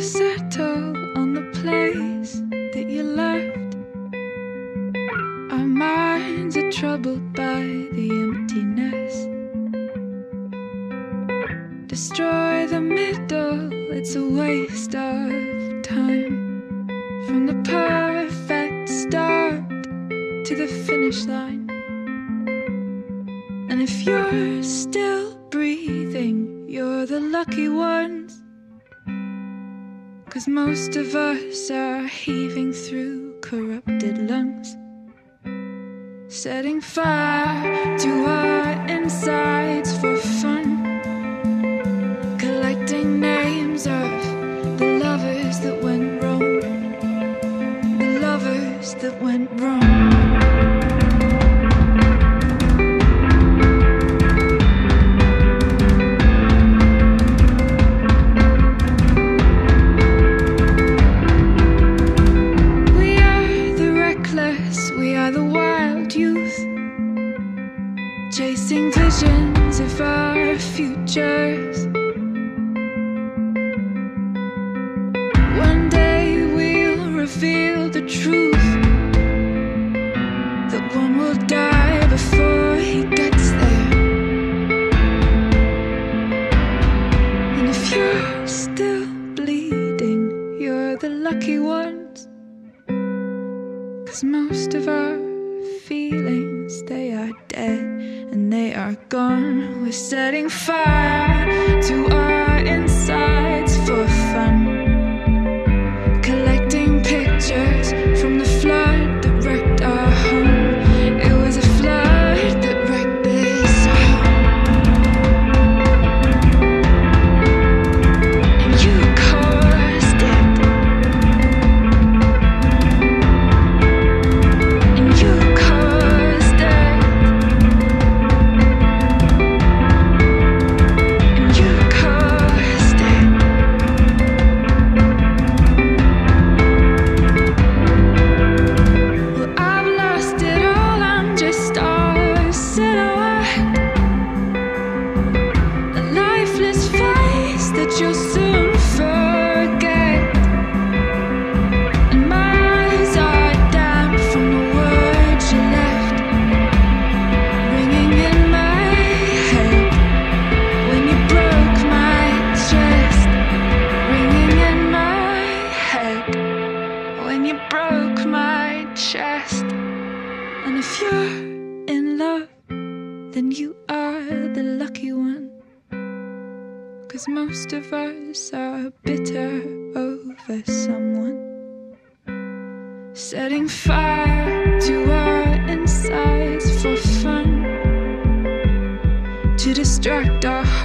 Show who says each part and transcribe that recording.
Speaker 1: settle on the place that you left. Our minds are troubled by the emptiness. Destroy the middle, it's a waste of time. From the perfect start to the finish line. And if you're still breathing, you're the lucky ones. 'Cause most of us are heaving through corrupted lungs, setting fire to our insides for fun, collecting names of the lovers that went wrong, the lovers that went wrong. Chasing visions of our futures. One day we'll reveal the truth, that one will die before he gets there. And if you're still bleeding, you're the lucky ones. 'Cause most of our feelings, they are dead and they are gone. We're setting fire to our insides for fun, collecting pictures from the flood that wrecked our home. It was a flood that wrecked this home. And you caused it. And you caused it. You'll soon forget. And my eyes are damp from the words you left, ringing in my head when you broke my chest, ringing in my head when you broke my chest. And if you're in love, then you are the lucky one. 'Cause most of us are bitter over someone, setting fire to our insides for fun, to distract our hearts.